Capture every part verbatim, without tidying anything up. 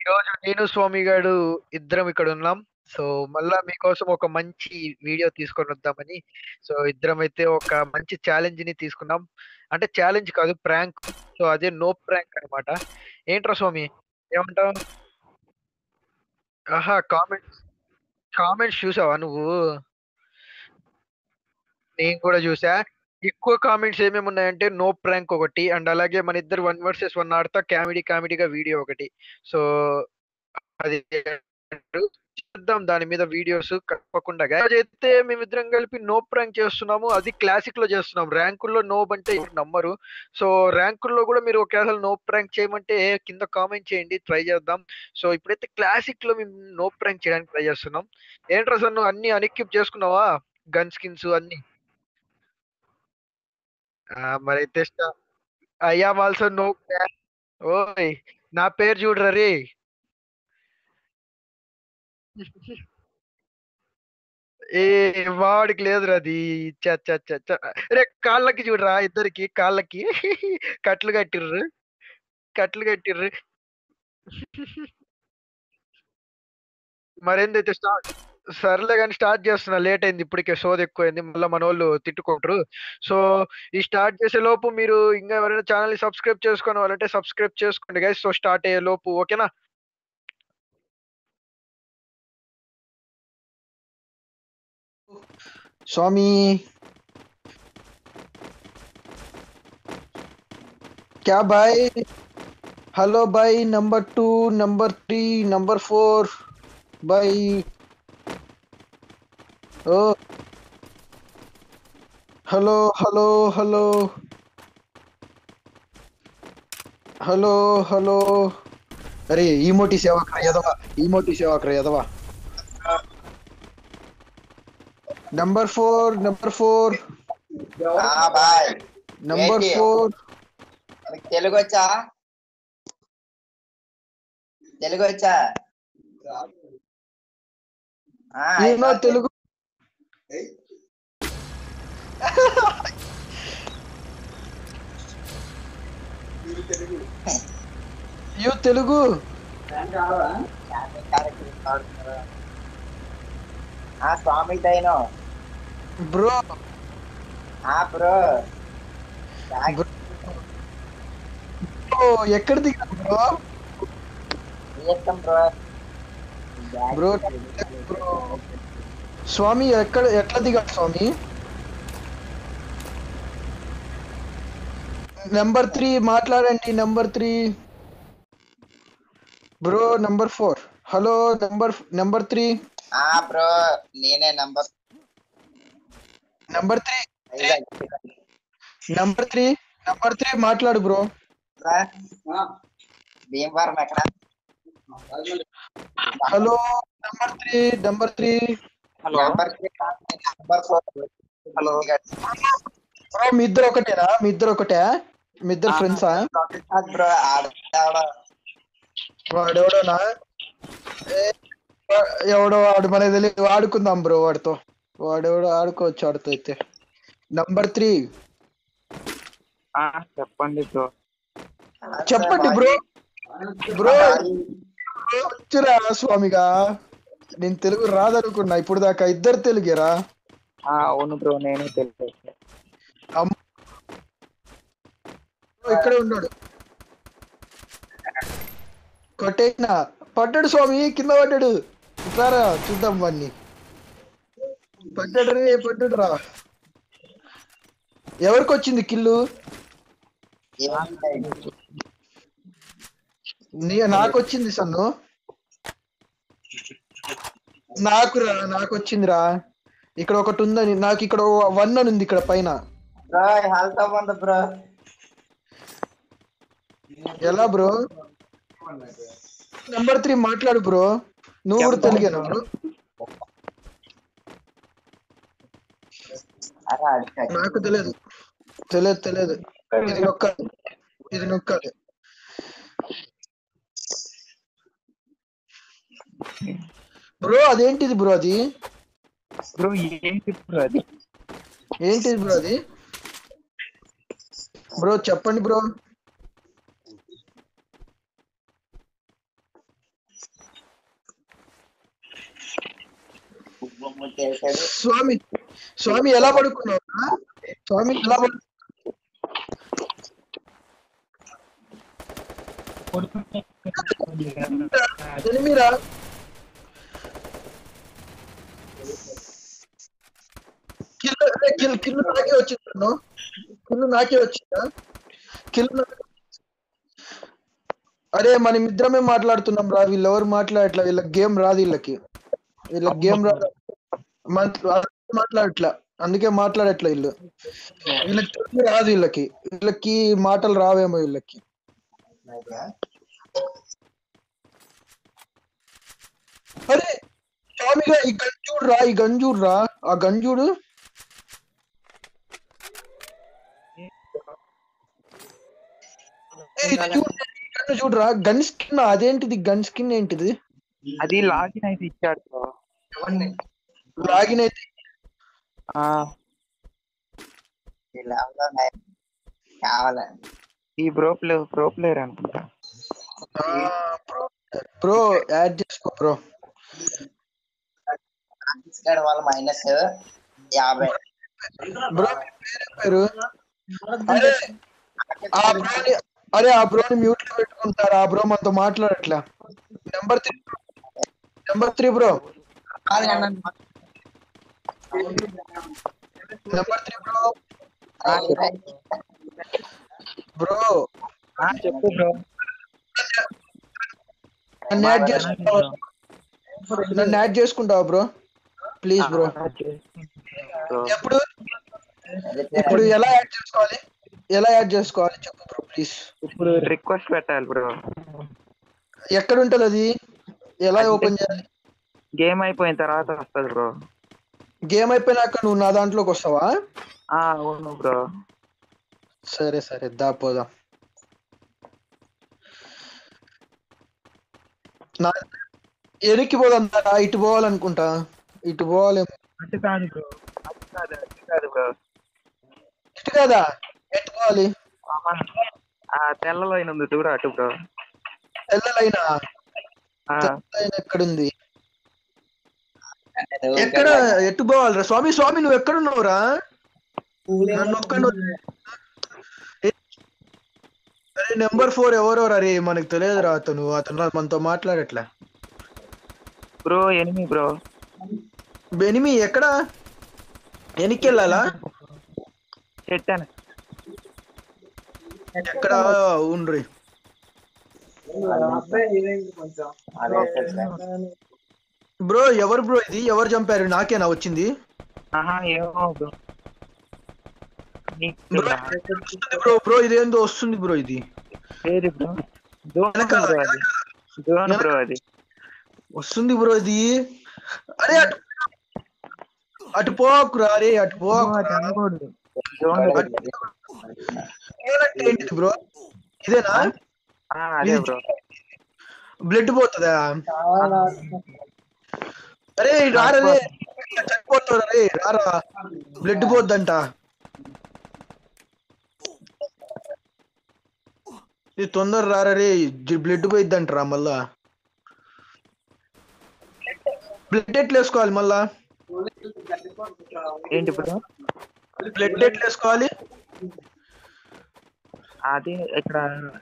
ఈరోజు నేను స్వామి గాడు ఇద్దరం ఇక్కడున్నాం. సో, మళ్ళా మీకోసం ఒక మంచి వీడియో తీసుకొనొద్దామని సో, ఇద్దరమైతే ఒక మంచి ఛాలెంజ్‌ని తీసుకున్నాం. అంటే ఛాలెంజ్ కాదు ప్రాంక్. సో, అదే నో ప్రాంక్ అన్నమాట. ఏంట్రా స్వామి ఏమంటావు? ఆహా! కామెంట్స్, కామెంట్స్ చూసావా నువ్వు? నేను కూడా చూసా. ఎక్కువ కామెంట్స్ ఏమేమున్నాయంటే నో ప్రాంక్ ఒకటి అండ్ అలాగే మనిద్దరు వన్ వర్సెస్ వన్ ఆడతా కామెడీ కామెడీగా వీడియో ఒకటి. సో, అది చేద్దాం దాని మీద వీడియోస్ తప్పకుండా. ఈరోజైతే మేమిద్దరం కలిపి నో ప్రాంక్ చేస్తున్నాము. అది క్లాసిక్‌లో చేస్తున్నాం. ర్యాంకుల్లో నోబ్ అంటే ఎవరు నమ్మరు. సో, ర్యాంకుల్లో కూడా మీరు ఒకవేళ నో ప్రాంక్ చేయమంటే కింద కామెంట్ చేయండి. ట్రై చేద్దాం. సో, ఇప్పుడైతే క్లాసిక్‌లో మేము నో ప్రాంక్ చేయడానికి ట్రై చేస్తున్నాం. ఏంట్రా సన్ను అన్నీ అన్‌ఎక్విప్ చేసుకున్నావా? గన్ స్కిన్స్ అన్నీ? ఆ! మరైతే స్టా I am also no prank. ఓయ్! నా పేరు చూడురా రేయ్! ఏ వాడికి లేదురా అది. ఛ! ఛ! ఛ! ఛ! అరే కాళ్ళకి చూడురా ఇద్దరికి కాళ్ళకి కట్లు కట్టిర్రు. కట్లు కట్టిర్రు. మరేందైతే స్టార్ట్ సర్లే గాని స్టార్ట్ చేస్తున్నా. లేట్ అయింది ఇప్పటికే సోదెక్కువైంది. మళ్ళా మనోళ్ళు తిట్టుకుంటరు. సో, ఈ స్టార్ట్ చేసే లోపు మీరు ఇంగా ఎవరైనా ఛానెల్‌ని సబ్స్క్రైబ్ చేసుకోని వాళ్ళంటే సబ్స్క్రైబ్ చేసుకోండి గైస్. సో, స్టార్ట్ అయ్యే లోపు ఓకేనా? స్వామి क्या भाई? हेलो भाई number two, number three, number four भाई। ओ hello hello hello hello hello. अरे इमोटी सेवा कर यादवा, इमोटी सेवा कर यादवा। नंबर फोर, नंबर फोर, हाँ भाई नंबर ఏంటి फोर। మనకి తెలుగు వచ్చా తెలుగు వచ్చా ఆ, You know అయిపోద్ది. Telugu? You Telugu? ఆ స్వామి దైను Bro, ఆ బ్రో bro, ఎక్కడ దిగావు బ్రో? ఇస్తాం బ్రో బ్రో బ్రో స్వామి ఎక్కడ ఎట్లా దిగాడు స్వామి? నెంబర్ త్రీ మాట్లాడండి. Number three bro. Number four hello. Number number three ఆ బ్రో నేనే number number three number three number three మాట్లాడు బ్రో. భీమవరం ఎక్కడ hello number three number three number number four hello bro మీ ఇద్దరు ఒకటేనా? మీ ఇద్దరు ఒకటే? మీ ఇద్దరు ఫ్రెండ్సా? బ్రో ఆడ వాడెవడోనా? ఏ, ఎవడో వాడు మనకి తెలియదు. ఆడుకుందాం బ్రో వాడితో. వాడెవడో ఆడుకోవచ్చు వాడితో అయితే. నంబర్ త్రీ చెప్పండి బ్రో. చెప్పండి బ్రో. బ్రో వచ్చురా స్వామిగా. నేను తెలుగు రాదనుకున్నా ఇప్పుడు దాకా. ఇద్దరు తెలుగేరా? అవును బ్రో నేను తెలుగు. ఇక్కడే ఉన్నాడు. కొట్టేనా? పడ్డాడు స్వామి, కింద పడ్డాడు. ఇట్లారా చూద్దాం వాడిని. పడ్డాడు రే, పడ్డాడు రా. ఎవరికి వచ్చింది కిల్లు? నీ నాకు వచ్చింది సన్ను. నాకు రా, నాకు వచ్చిందిరా. ఇక్కడ ఒకటి ఉందని నాకు. ఇక్కడ వన్ అని ఉంది ఇక్కడ పైన. బ్రో హెల్త్ ఉంది బ్రో. ఎలా బ్రో? నెంబర్ త్రీ మాట్లాడు బ్రో. నువ్వు కూడా తెలుగేనా బ్రో? నాకు తెలియదు తెలియదు తెలియదు. ఇది నొక్కాలి, ఇది నొక్కాలి. బ్రో అదేంటిది బ్రో? అది బ్రో ఏంటి బ్రో అది? ఏంటిది బ్రో అది? బ్రో చెప్పండి బ్రో. స్వామి స్వామి ఎలా పడుకున్నావు స్వామి ఎలా పడు ఎనిమిరా కిల్లు కిల్ కిల్లు నాకే వచ్చిందా కిల్లు నాకే వచ్చిందా కిల్లు అరే మనం ఇద్దరమే మాట్లాడుతున్నాం రా వీళ్ళు ఎవరు మాట్లాడట్లా వీళ్ళకి గేమ్ రాదు వీళ్ళకి వీళ్ళకి గేమ్ రాదు మాట్లాడట్లా అందుకే మాట్లాడట్లే వీళ్ళు వీళ్ళకి తెలుగు రాదు వీళ్ళకి వీళ్ళకి మాటలు రావేమో వీళ్ళకి అరే స్వామిగా ఈ గంజూడు రా ఈ గంజూడు రా ఆ గంజూడు చూడరా గన్ స్కిన్ అదేంటిది గన్ స్కిన్ ఏంటిది అది లాగిన్ అయితే ఇచ్చాడు బ్రో లాగిన్ అయితే కావాలి ఈ బ్రో ప్లే ప్రో ప్లేయర్ అనుకుంటా బ్రో యాడ్ చేసుకో బ్రో వాళ్ళ మైనస్ యాభై బ్రో పేరు అరే ఆ బ్రోని అరే ఆ బ్రోని మ్యూట్ లో పెట్టుకుంటారు ఆ బ్రో మనతో మాట్లాడట్లా number three number three bro number three bro bro చెప్పు బ్రో నన్ను యాడ్ చేసుకుంటావా నన్ను యాడ్ చేసుకుంటావా బ్రో ప్లీజ్ బ్రో ఎప్పుడు ఇప్పుడు ఎలా యాడ్ చేసుకోవాలి ఎలా యాడ్ చేసుకోవాలి చెప్పు బ్రో ప్లీజ్ ఇప్పుడు రిక్వెస్ట్ పెట్టాలి బ్రో ఎక్కడ ఉంటది అది ఎలా ఓపెన్ చేయాలి గేమ్ అయిపోయిన తర్వాత వస్తుంది బ్రో గేమ్ అయిపోయినాక నువ్వు నా దాంట్లోకి వస్తావా అవును బ్రో సరే సరే దా పోదాం నా ఎనికి పోదాం దా ఇటు పోవాలనుకుంటా ఇటు పోవాలేమో అటు కాదు బ్రో అటు కాదు అటు కాదు బ్రో ఇటు కదా ఎటు పోవాలి ఆ తెల్ల లైన్ ఉంది చూడ అటు బ్రో తెల్ల లైనా లైన్ ఎక్కడుంది ఎక్కడ ఎటు పోవాలిరా స్వామి స్వామి నువ్వు ఎక్కడున్నావురా నన్ను ఒక్కడు అరే నెంబర్ ఫోర్ ఎవరో అరే మనకు తెలియదురా అతను అతను మనతో మాట్లాడట్లే బ్రో ఎనిమి బ్రో ఎనిమి ఎక్కడ ఎనికి వెళ్ళాలా చెప్పాను ఎక్కడ ఉండ్రి బ్రో ఎవరు బ్రో ఇది ఎవరు చంపారు నాకేనా వచ్చింది ఏమో బ్రో బ్రో బ్రో ఇదేందో వస్తుంది బ్రో ఇది బ్రో అది వస్తుంది బ్రో ఇది అరే అటు అటు పోకురా అరే అటు పోకు ఏంటిది బ్రో ఇదేనా బ్లడ్ పోతుందా అరే రారా రే చనిపోతారా రే రారా బ్లడ్ పోద్దంట ఇది తొందర రారా రే బ్లడ్ పోయిద్దంటరా మళ్ళా బ్లడ్ ఎట్లా వేసుకోవాలి మళ్ళా ఏంటి బ్రో బ్లడ్ ఎట్లా వేసుకోవాలి అది ఇక్కడ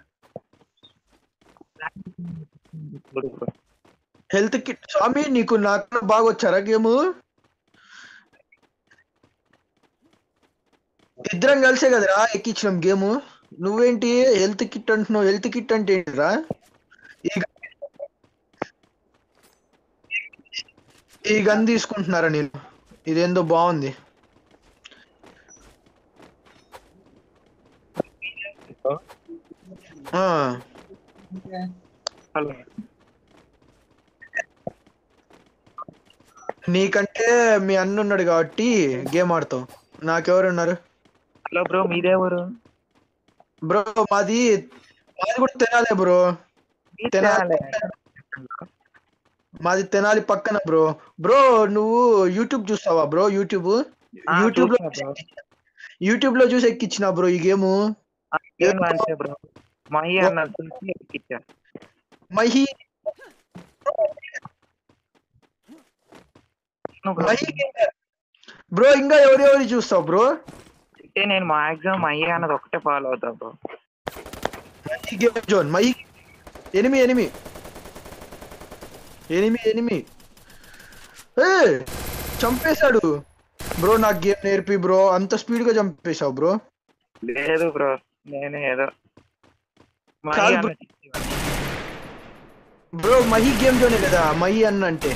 హెల్త్ కిట్ స్వామి నీకు నాకు బాగా వచ్చారా గేమ్ ఇద్దరం కలిసే కదరా ఎక్కించినాం గేమ్ నువ్వేంటి హెల్త్ కిట్ అంటున్నావు హెల్త్ కిట్ అంటే ఏంటిరా ఈ గన్ తీసుకుంటున్నారా నేను ఇదేందో బాగుంది హలో నీకంటే మీ అన్న ఉన్నాడు కాబట్టి గేమ్ ఆడతావు నాకెవరు ఉన్నారు హలో బ్రో మీరెవరు బ్రో మాది మాది కూడా తెనాలే బ్రో తెనాలి మాది తెనాలి పక్కన బ్రో బ్రో నువ్వు యూట్యూబ్ చూస్తావా బ్రో యూట్యూబ్ యూట్యూబ్ లో యూట్యూబ్ లో చూసి ఎక్కిచ్చిన బ్రో ఈ గేమ్ బ్రో మహి అన్న ఎక్కిచ్చా మహి మహి బ్రో ఇంకా ఎవరెవరి చూస్తావు బ్రో? అంటే నేను మాక్సిమం అయ్యే అన్నది ఒకటే ఫాలో అవుతా bro. Game zone my enemy enemy enemy enemy ఏ చంపేశాడు బ్రో. నాకు గేమ్ నేర్పి బ్రో. అంత స్పీడ్ గా చంపేశావు బ్రో. లేదు బ్రో నేను ఏదో కాదు బ్రో. బ్రో మహి గేమ్ జోనే కదా మహి అన్న అంటే.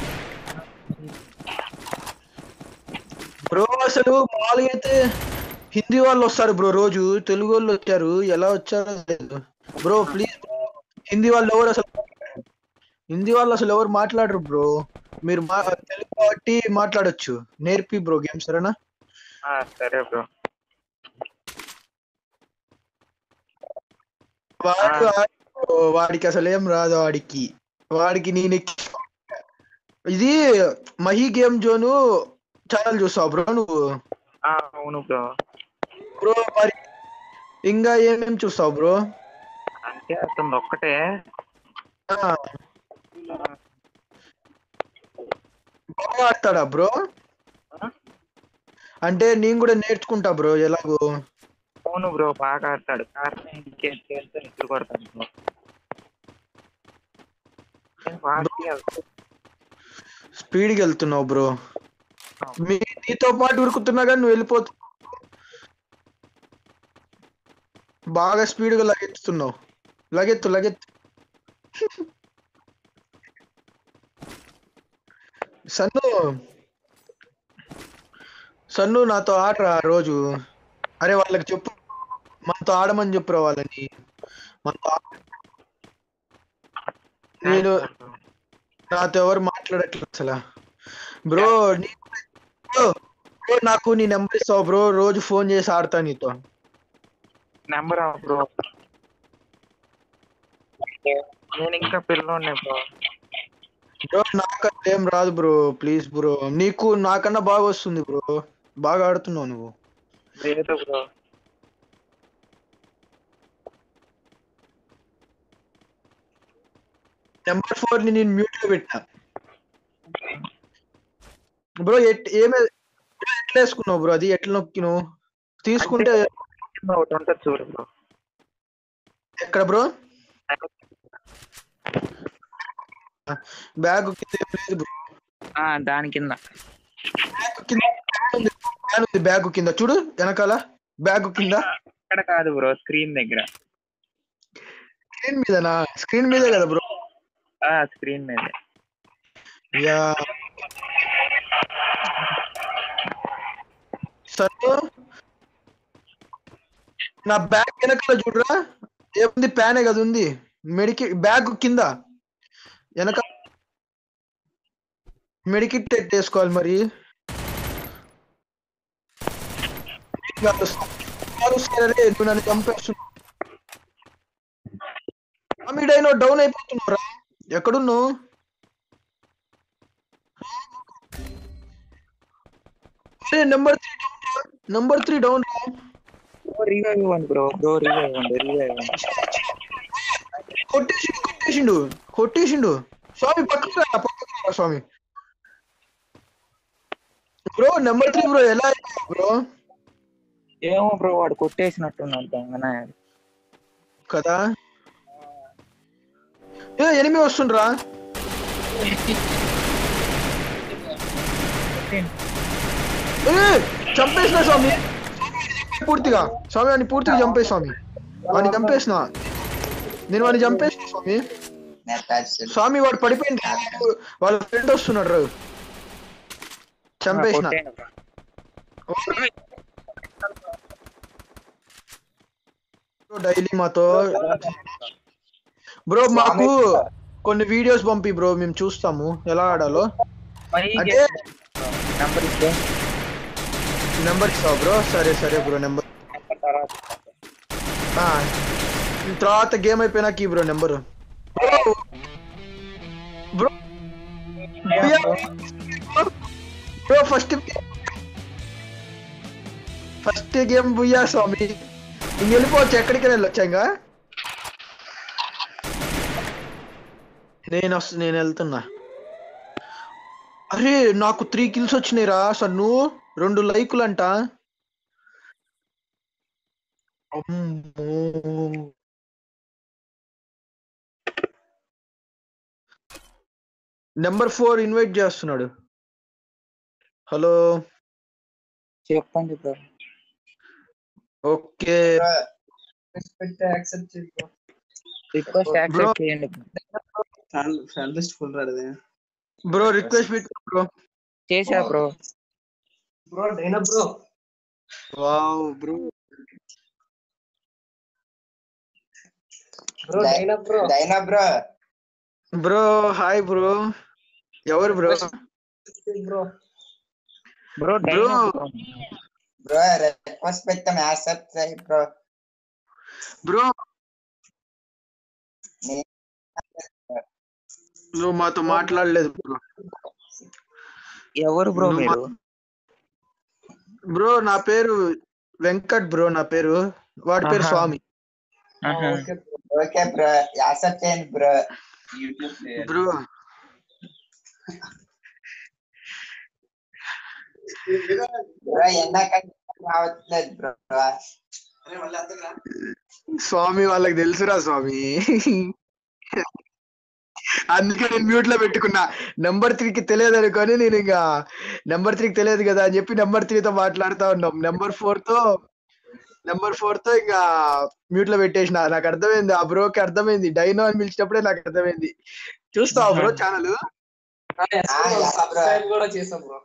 బ్రో అసలు మామూలుగా అయితే హిందీ వాళ్ళు వస్తారు బ్రో, రోజు తెలుగు వాళ్ళు వచ్చారు. ఎలా వచ్చారో లేదు బ్రో. ప్లీజ్ హిందీ వాళ్ళు ఎవరు అసలు హిందీ వాళ్ళు అసలు ఎవరు మాట్లాడరు బ్రో. మీరు మా తెలుగు కాబట్టి మాట్లాడొచ్చు. నేర్పి బ్రో గేమ్ సరేనా? సరే బ్రో. వాడు వాడికి అసలు ఏం రాదు. వాడికి వాడికి నేను ఇది మహి గేమ్ జోను ఛానల్ చూస్తావు బ్రో నువ్వు? అవును బ్రో. బ్రో మరి ఇంకా ఏమేమి చూస్తావు బ్రో? అంటే అతను ఒక్కటే బాగా ఆడతాడా బ్రో? అంటే నేను కూడా నేర్చుకుంటా బ్రో ఎలాగో. అవును బ్రో బాగా ఆడతాడు. నిద్ర కొడతాడు బ్రో. స్పీడ్కి వెళ్తున్నావు బ్రో. మీ నీతో పాటు ఉరుకుతున్నా కానీ నువ్వు వెళ్ళిపోతున్నావు. బాగా స్పీడ్గా లగెత్తుతున్నావు. లగెత్తు లగెత్తు. సన్ను సన్ను నాతో ఆడరా రోజు. అరే వాళ్ళకి చెప్పు మనతో ఆడమని చెప్పురా వాళ్ళని. మనతో నేను నాతో ఎవరు మాట్లాడట్లేదు అసలు బ్రో. బ్రో నాకు నీ నెంబర్ ఇస్తావు బ్రో? రోజు ఫోన్ చేసి ఆడతా నీతో. నెంబర్ బ్రో నేను ఇంకా పిల్లోనే బ్రో. బ్రో నాకన్నా ఏం రాదు బ్రో. Please bro. నీకు నాకన్నా బాగా వస్తుంది బ్రో. బాగా ఆడుతున్నావు నువ్వు. లేదు బ్రో. నెంబర్ ఫోర్ ని నేను మ్యూట్ లో పెట్టా బ్రో. ఏమే ఎట్లా వేసుకున్నావు బ్రో? అది ఎట్లా నొక్కిను తీసుకుంటే ఒకటి ఉంటుంది చూడు బ్రో. ఎక్కడ బ్రో? బ్యాగ్ కింద లేదు బ్రో. దాని కింద బ్యాగ్ కింద చూడు వెనకాల. బ్యాగ్ కింద ఇక్కడ కాదు బ్రో, స్క్రీన్ దగ్గర. స్క్రీన్ మీదనా? స్క్రీన్ మీదే కదా బ్రో. స్క్రీన్ మీద. యా సరే నా బ్యాగ్ వెనకాల చూడరా ఏముంది? ప్యానే కదా ఉంది. మెడికి బ్యాగ్ కింద వెనక మెడికిట్ వేసుకోవాలి మరి. సరే నువ్వు నన్ను చంపేస్తున్నావు. మీడైనా డౌన్ అయిపోతున్నావురా. ఎక్కడున్నావు? నెంబర్ త్రీ డౌన్ రా. నెంబర్ త్రీ డౌన్ రా. రివైవ్ ఇవ్వండి బ్రో. బ్రో రివైవ్ ఇవ్వండి. రివైవ్ ఇవ్వండి. కొట్టేసిండు కొట్టేసిండు కొట్టేసిండు. స్వామి పక్కకు రా పక్కకు రా స్వామి. బ్రో నెంబర్ త్రీ బ్రో ఎలా అయిపోయావు బ్రో? ఏమో బ్రో వాడు కొట్టేసినట్టున్నాడు కదా. ఏ ఎనిమి వస్తుండ్రా. చంపేసిన స్వామి పూర్తిగా. స్వామి వాడిని పూర్తిగా చంపే స్వామి. వాడిని చంపేసిన నేను వాడిని చంపేసిన స్వామి. స్వామి వాడు పడిపోయింది. వాళ్ళ ఫ్రెండ్ వస్తున్నాడు రా. చంపేసిన. డైలీ మాతో బ్రో మాకు కొన్ని వీడియోస్ పంపి బ్రో, మేము చూస్తాము ఎలా ఆడాలో. అంటే నెంబర్ ఇస్తావు బ్రో? సరే సరే బ్రో. నెంబర్ తర్వాత గేమ్ అయిపోయినాక bro number. Bro bro first first game booyah స్వామి. ఇంక వెళ్ళిపోవచ్చు. ఎక్కడికి వెళ్ళొచ్చా ఇంకా? నేను వస్తు నేను వెళ్తున్నా. అరే నాకు త్రీ కిల్స్ వచ్చినాయిరా సన్ను. రెండు లైకులంట. అమ్మో. నెంబర్ ఫోర్ ఇన్వైట్ చేస్తున్నాడు. హలో చెప్పండి బ్రో. ఓకే రిక్వెస్ట్ యాక్సెప్ట్ చేసుకో. రిక్వెస్ట్ యాక్సెప్ట్ చేయండి ఫ్రెండ్ లిస్ట్ ఫుల్ రాడదే బ్రో. రిక్వెస్ట్ పెట్టు బ్రో. చేసా బ్రో. బ్రో డైనా బ్రో. Wow bro. బ్రో డైనా బ్రో. డైనా బ్రో. Bro hi bro. ఎవరు bro? Bro bro bro bro request పెట్టాం యాక్సెప్ట్ చేయి బ్రో. బ్రో నువ్వు మాతో మాట్లాడలేదు బ్రో. ఎవరు బ్రో నువ్వు మీరు? మా- బ్రో నా పేరు వెంకట్ బ్రో. నా పేరు వాడి పేరు ఆహా. స్వామి. ఆహా. Okay bro. Okay bro accept చేయండి బ్రో. బ్రో బ్రో ఎండాకంటే రావట్లేదు బ్రో. స్వామి వాళ్ళకి తెలుసురా స్వామి. అందుకే నేను మ్యూట్ లో పెట్టుకున్నా. నెంబర్ త్రీకి తెలియదు అనుకొని నేను ఇంకా నెంబర్ త్రీకి తెలియదు కదా అని చెప్పి నెంబర్ త్రీతో మాట్లాడుతా ఉన్నాం. నెంబర్ ఫోర్ తో నెంబర్ ఫోర్ తో ఇంకా మ్యూట్ లో పెట్టేసిన. నాకు అర్థమైంది, ఆ బ్రోకి అర్థమైంది. డైనో అని పిలిచినప్పుడే నాకు అర్థమైంది. చూస్తావా బ్రో ఛానల్? సబ్స్క్రైబ్ కూడా చేసాం bro.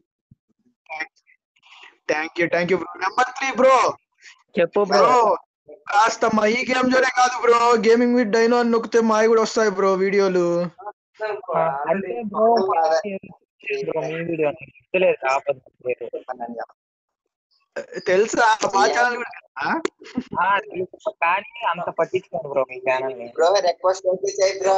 Thank you thank you bro. Number three bro. చెప్పు బ్రో. బ్రో కాస్త మా ఈ గేమ్ జోనే కాదు బ్రో, గేమింగ్ విత్ డైనో అని నొక్కితే మావి కూడా వస్తాయి బ్రో వీడియోలు. అంటే బ్రో బ్రో మీ వీడియో తెలియదు ఆపదు తెలుసా మా ఛానల్ కూడా తెలుసా? ఆ, తెలుసు, కానీ అంత పట్టించుకోండి బ్రో మీ ఛానల్ ని. బ్రో రిక్వెస్ట్ ఓకే చేయి బ్రో.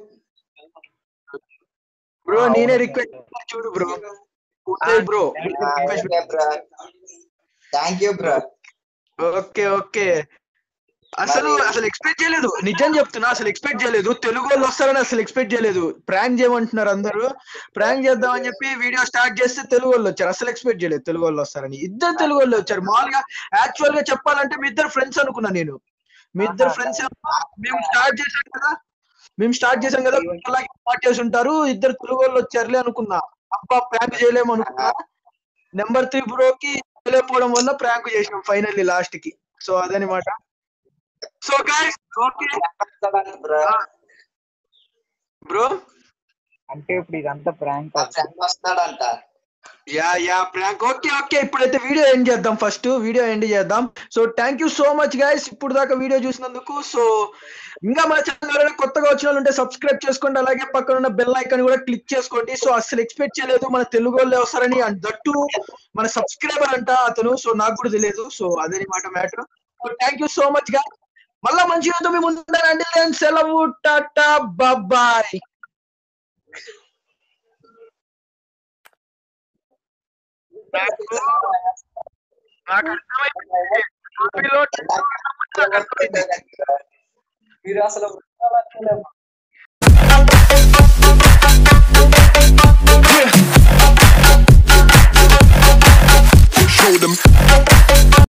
బ్రో నేనే రిక్వెస్ట్ చూడు bro. Bro okay bro. Thank you bro. Okay okay. అసలు అసలు ఎక్స్పెక్ట్ చేయలేదు, నిజం చెప్తున్నా. అసలు ఎక్స్పెక్ట్ చేయలేదు తెలుగు వాళ్ళు వస్తారని అసలు ఎక్స్పెక్ట్ చేయలేదు. ప్రాంక్ చేయమంటున్నారు అందరూ. ప్రాంక్ చేద్దామని చెప్పి వీడియో స్టార్ట్ చేస్తే తెలుగు వాళ్ళు వచ్చారు. అసలు ఎక్స్పెక్ట్ చేయలేదు తెలుగు వాళ్ళు వస్తారని. ఇద్దరు తెలుగు వాళ్ళు వచ్చారు. మామూలుగా యాక్చువల్ గా చెప్పాలంటే మీ ఇద్దరు ఫ్రెండ్స్ అనుకున్నా నేను. మీ ఇద్దరు ఫ్రెండ్స్ మేము స్టార్ట్ చేసాం కదా మేము స్టార్ట్ చేసాం కదా అలాగే స్టార్ట్ చేసి ఉంటారు. ఇద్దరు తెలుగు వాళ్ళు వచ్చారులే అనుకున్నా. అబ్బా ప్రాంక్ చేయలేము అనుకున్నా. నెంబర్ త్రీ బ్రోకి తెలియకపోవడం వల్ల ప్రాంక్ చేసినాం ఫైనల్లీ లాస్ట్ కి. సో అదనమాట. So guys okay bro bro. అంటే ఇప్పుడు ఇదంతా ప్రాంక్. మా ఫ్రెండ్ వస్తాడంట. Yeah yeah prank. Okay okay ఇప్పుడైతే వీడియో ఎండ్ చేద్దాం. ఫస్ట్ వీడియో ఎండ్ చేద్దాం. So thank you so much guys ఇప్పుడు దాకా వీడియో చూసినందుకు. సో ఇంకా మన ఛానల్ కొత్తగా వచ్చిన వాళ్ళు ఉంటే సబ్స్క్రైబ్ చేసుకోండి. అలాగే పక్కన ఉన్న బెల్ ఐకాన్ కూడా క్లిక్ చేసుకోండి. సో అసలు ఎక్స్పెక్ట్ చేయలేదు మన తెలుగు వాళ్ళే వస్తారని. అండ్ దట్టు మన సబ్స్క్రైబర్ అంట అతను. సో నాకు కూడా తెలియదు. సో అదనమాట matter. So thank you so much గా. మళ్ళా మంచి రోజు మీ ముందండి. సెలవు టాటా బాయ్. నాకు నాకు అర్థమైంది. నాకు అర్థమైంది. మీరు అసలు Show them.